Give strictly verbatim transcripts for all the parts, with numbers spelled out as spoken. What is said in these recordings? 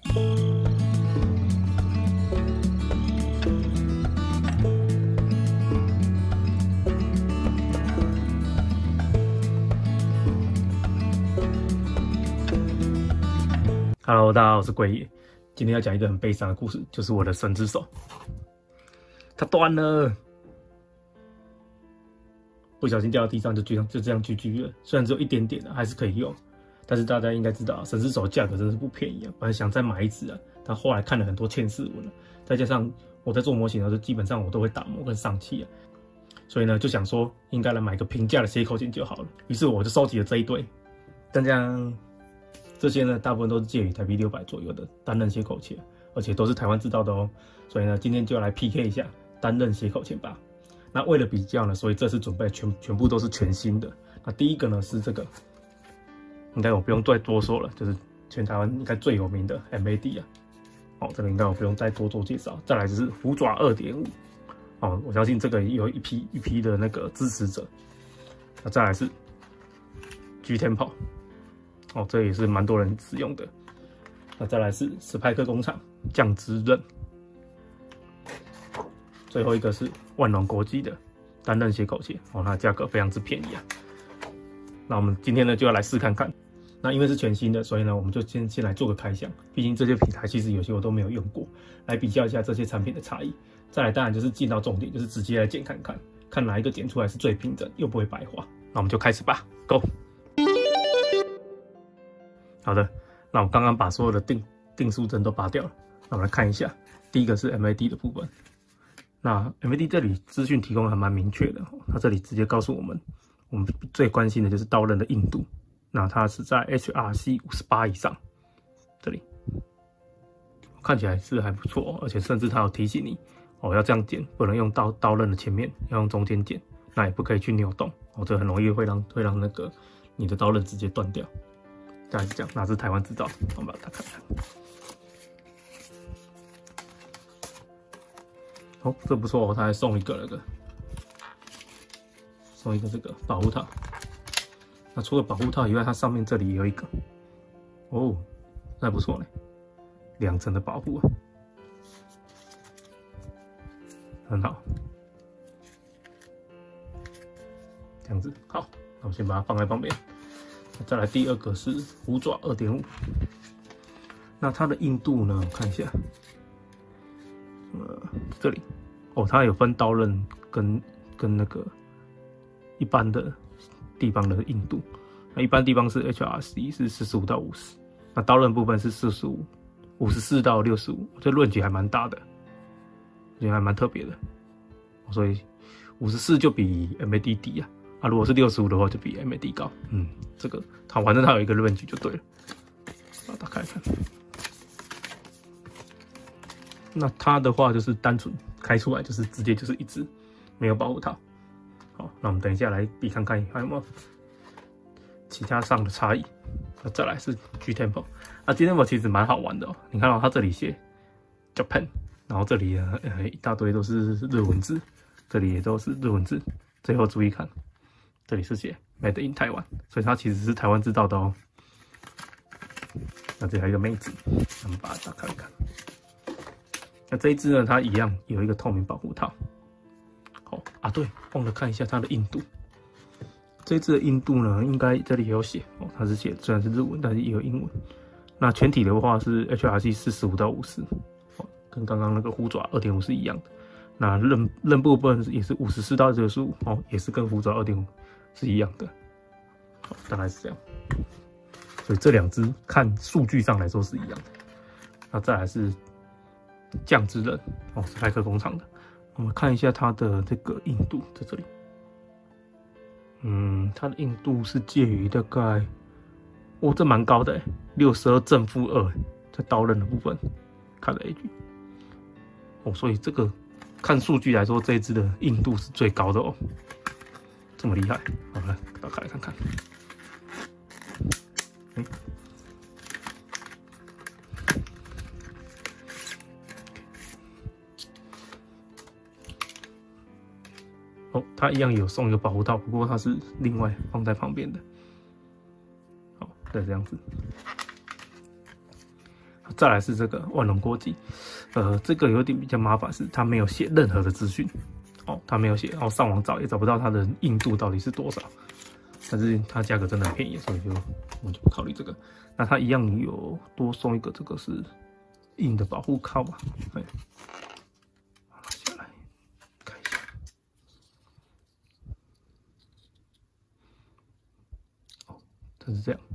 Hello， 大家好，我是龟爷。今天要讲一个很悲伤的故事，就是我的神之手，它断了，不小心掉到地上就这样就这样 G G 了。虽然只有一点点的，还是可以用，但是大家应该知道，神之手价格真的是不便宜啊。本来想再买一只啊，但后来看了很多欠试文了，再加上我在做模型的时候，基本上我都会打磨跟上漆啊，所以呢就想说应该来买个平价的切口钳就好了。于是我就收集了这一堆，但这样。这些呢，大部分都是介于台币六百左右的单刃斜口钳，而且都是台湾制造的哦。所以呢，今天就要来 P K 一下单刃斜口钳吧。那为了比较呢，所以这次准备全全部都是全新的。那第一个呢是这个，应该我不用再多说了，就是全台湾应该最有名的 M A D 啊。哦，这个应该我不用再多做介绍。再来就是虎爪 二点五， 哦，我相信这个有一批一批的那个支持者。那再来是 G Tempo。哦，这也是蛮多人使用的。那再来是史派克工厂酱汁刃，最后一个是万隆国际的单刃斜口钳。哦，它的价格非常之便宜啊。那我们今天呢就要来试看看。那因为是全新的，所以呢我们就先先来做个开箱。毕竟这些品牌其实有些我都没有用过，来比较一下这些产品的差异。再来当然就是进到重点，就是直接来剪看看，看哪一个剪出来是最平整又不会白花。那我们就开始吧 ，Go！好的，那我刚刚把所有的定定数针都拔掉了。那我们来看一下，第一个是 M A D 的部分。那 M A D 这里资讯提供的还蛮明确的，它这里直接告诉我们，我们最关心的就是刀刃的硬度。那它是在 H R C 五十八以上，这里看起来是还不错，而且甚至它有提醒你哦，要这样剪，不能用刀刀刃的前面，要用中间剪，那也不可以去扭动哦，这很容易会让会让那个你的刀刃直接断掉。大概是这样，那是台湾制造的，我们把它看看。哦，这不错哦，他还送一个那个，送一个这个保护套。那除了保护套以外，它上面这里也有一个，哦，那还不错嘞，两层的保护，很好。这样子，好，那我先把它放在旁边。再来第二个是虎爪 二点五， 那它的硬度呢？我看一下，呃，这里哦，它有分刀刃跟跟那个一般的地方的硬度。那一般地方是 H R C 是四十五到五十，那刀刃部分是四十五、五十四到六十五，这论距还蛮大的，也还蛮特别的，所以五十四就比 M A D 低啊。啊，如果是六十五的话，就比 M A D 高。嗯，这个它反正它有一个论据就对了。把它打开看。那它的话就是单纯开出来就是直接就是一支，没有保护套。好，那我们等一下来比看看还有没有其他上的差异。那再来是 G Tempo， 啊 G Tempo 其实蛮好玩的哦。你看到、哦、它这里写 Japan， 然后这里呃一大堆都是日文字，这里也都是日文字。最后注意看。这里是写 Made in Taiwan， 所以它其实是台湾制造的哦。那这里还有一个妹子，我们把它打开看。那这一支呢，它一样有一个透明保护套。好啊，对，忘了看一下它的硬度。这一支的硬度呢，应该这里也有写哦，它是写虽然是日文，但是也有英文。那全体的话是 H R C 四十五到五十，哦，跟刚刚那个虎爪 二点五 是一样的。那刃刃部分也是五十四到六十五，哦，也是跟虎爪 二点五。是一样的，好，大概是这样。所以这两支看数据上来说是一样的。那再来是酱汁刃，哦，是派克工厂的。我们看一下它的这个硬度，在这里。嗯，它的硬度是介于大概，哦，这蛮高的，六十二正负二，在刀刃的部分，看了 A G。哦，所以这个看数据来说，这一支的硬度是最高的哦。这么厉害，好，来打开来看看。嗯，哦，它一样有送一个保护套，不过它是另外放在旁边的。好，再这样子。 再来是这个万隆国际，呃，这个有点比较麻烦，是它没有写任何的资讯，哦，它没有写，然后上网找也找不到它的硬度到底是多少，但是它价格真的很便宜，所以就我就不考虑这个。那它一样有多送一个，这个是硬的保护靠吧，对，拿下来看一下，哦，它是这样。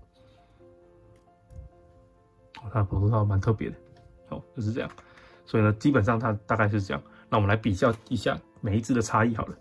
它的保护套蛮特别的，哦，就是这样，所以呢，基本上它大概是这样。那我们来比较一下每一只的差异好了。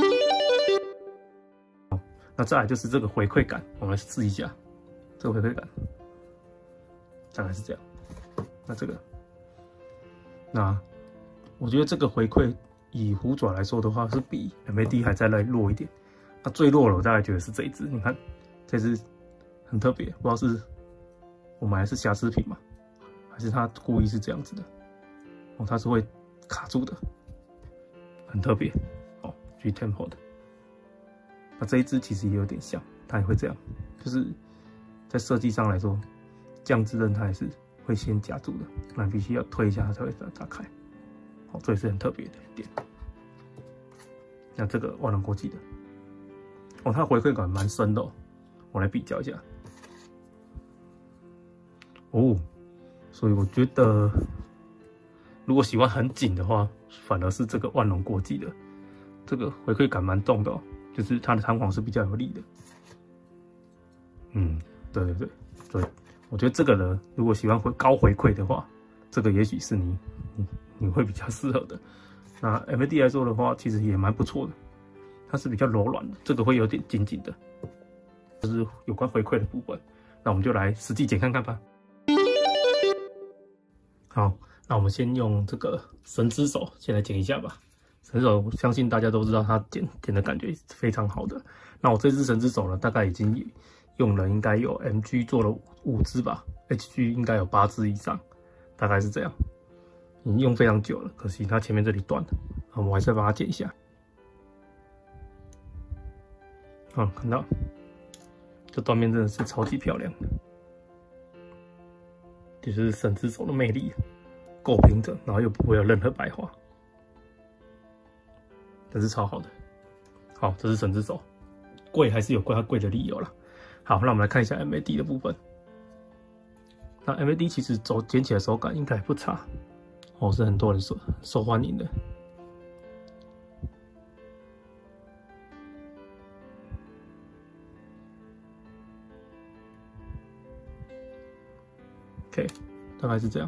好，那再来就是这个回馈感，我们来试一下这个回馈感，大概是这样。那这个，那我觉得这个回馈以虎爪来说的话，是比 M A D 还再来弱一点。那最弱了，我大概觉得是这一只，你看这只很特别，不知道是。我买的是瑕疵品嘛，还是他故意是这样子的？哦，它是会卡住的，很特别哦 ，G Tempo 的。那这一只其实也有点像，它也会这样，就是在设计上来说，降支刃它也是会先夹住的，那必须要推一下它才会打开。哦，这也是很特别的一点。那这个万能国际的，哦，它回馈感蛮深的哦，我来比较一下。哦，所以我觉得，如果喜欢很紧的话，反而是这个万隆国际的，这个回馈感蛮重的哦，就是它的弹簧是比较有力的。嗯，对对对对，我觉得这个呢，如果喜欢回高回馈的话，这个也许是你你你会比较适合的。那 M A D 来说的话，其实也蛮不错的，它是比较柔软的，这个会有点紧紧的，就是有关回馈的部分。那我们就来实际剪看看吧。好，那我们先用这个神之手先来剪一下吧。神之手，相信大家都知道它剪剪的感觉是非常好的。那我这支神之手呢，大概已经用了应该有 M G 做了五支吧 ，H G 应该有八支以上，大概是这样。已经用非常久了，可惜它前面这里断了，我们还是把它剪一下。嗯，看到这断面真的是超级漂亮的。就是神之手的魅力，够平整，然后又不会有任何白花，这是超好的。好，这是神之手，贵还是有贵它贵的理由啦。好，那我们来看一下 M A D 的部分。那 M A D 其实手剪起来手感应该不差，哦，是很多人受受欢迎的。OK， 大概是这样。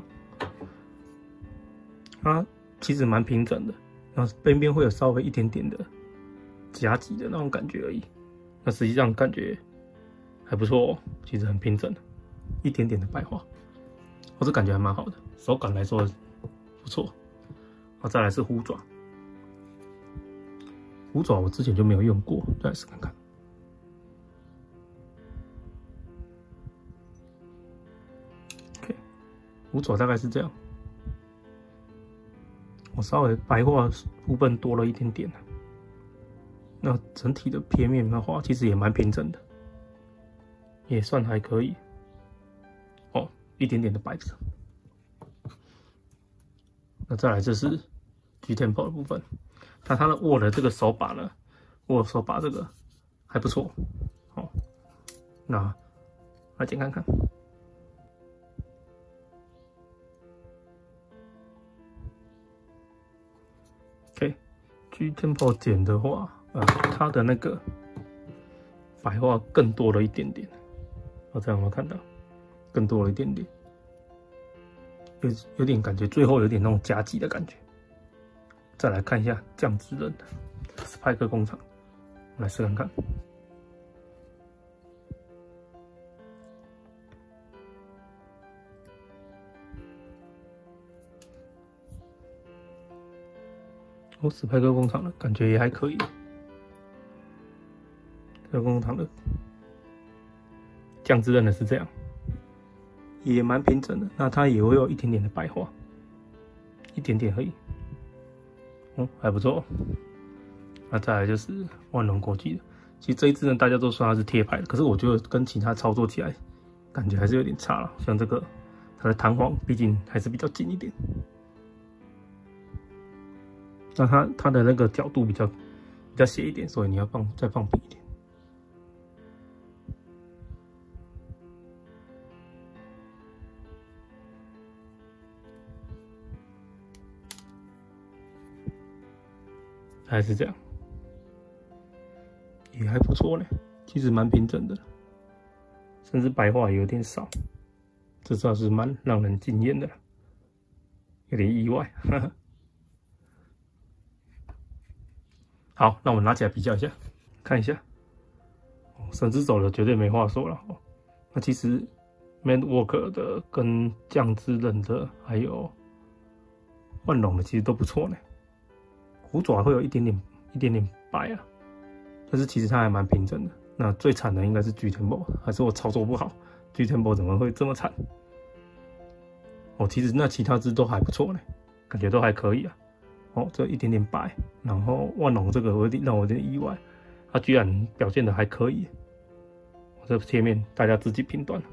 它其实蛮平整的，然后边边会有稍微一点点的夹挤的那种感觉而已。那实际上感觉还不错哦，其实很平整，一点点的白花，我这感觉还蛮好的，手感来说不错。好，再来是虎爪，虎爪我之前就没有用过，再来试看看。虎爪大概是这样，我稍微白化部分多了一点点，那整体的片面的话，其实也蛮平整的，也算还可以。哦，一点点的白色。那再来这是 G Tempo 的部分，那它的握的这个手把呢，握手把这个还不错。好，那来剪看看。G Tempo 剪的话，呃，它的那个白话更多了一点点，我这样有没有看到？更多了一点点，有有点感觉，最后有点那种夹击的感觉。再来看一下降支刃的斯派克工厂，我们来试看看。哦，史派克工厂的感觉也还可以。这个工厂的降支刃的是这样，也蛮平整的。那它也会有一点点的白花，一点点而已。哦，还不错。那再来就是万隆国际的，其实这一支呢，大家都说它是贴牌的，可是我觉得跟其他操作起来，感觉还是有点差了。像这个， 它的弹簧毕竟还是比较紧一点。那它它的那个角度比较比较斜一点，所以你要放再放平一点。还是这样，也还不错呢，其实蛮平整的，甚至白话也有点少，这算是蛮让人惊艳的了，有点意外。呵呵。好，那我们拿起来比较一下，看一下，绳子走了绝对没话说了。那其实 Madwork 的跟酱之人的还有万隆的其实都不错呢。虎爪会有一点点一点点白啊，但是其实它还蛮平整的。那最惨的应该是 G Tempo， 还是我操作不好 ？G Tempo 怎么会这么惨？哦，其实那其他只都还不错呢，感觉都还可以啊。哦，这一点点白，然后万隆这个有点让我有点意外，它居然表现的还可以。这切面大家自己评断。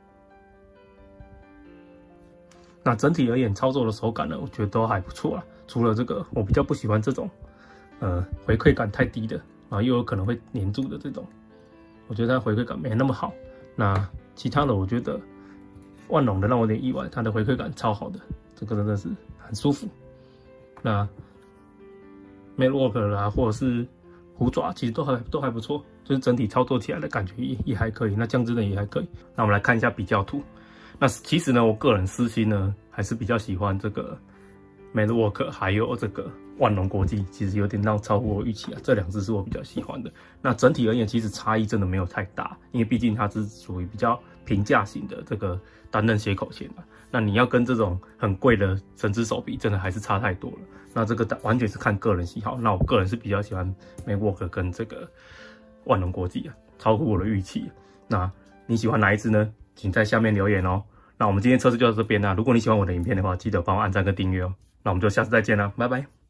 那整体而言，操作的手感呢，我觉得都还不错啊。除了这个，我比较不喜欢这种，呃，回馈感太低的，然后又有可能会黏住的这种，我觉得它回馈感没那么好。那其他的，我觉得万隆的让我有点意外，它的回馈感超好的，这个真的是很舒服。那 Madwork 啦，或者是虎爪，其实都还都还不错，就是整体操作起来的感觉也也还可以。那酱之人也还可以。那我们来看一下比较图。那其实呢，我个人私心呢，还是比较喜欢这个 Madwork 还有这个万隆国际，其实有点让超乎我预期啊。这两只是我比较喜欢的。那整体而言，其实差异真的没有太大，因为毕竟它是属于比较平价型的这个单刃斜口钳嘛。那你要跟这种很贵的绳之手比，真的还是差太多了。那这个完全是看个人喜好。那我个人是比较喜欢 Madwork 跟这个万隆国际啊，超乎我的预期。那你喜欢哪一只呢？请在下面留言哦。那我们今天测试就到这边啦。如果你喜欢我的影片的话，记得帮我按赞跟订阅哦。那我们就下次再见啦，拜拜。